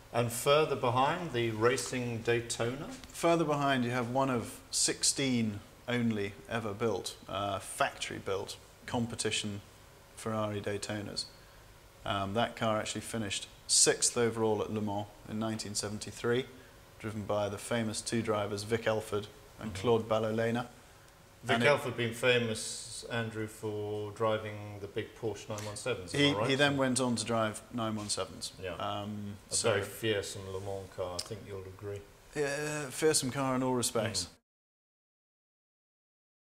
And further behind, the Racing Daytona? Further behind, you have one of 16 only ever built, factory-built, competition Ferrari Daytonas. That car actually finished 6th overall at Le Mans in 1973, driven by the famous two drivers Vic Elford and Claude Ballolena. Vic Elford being famous, Andrew, for driving the big Porsche 917s, am I right? He then went on to drive 917s. Yeah. A very fearsome Le Mans car, I think you'll agree. Yeah, fearsome car in all respects.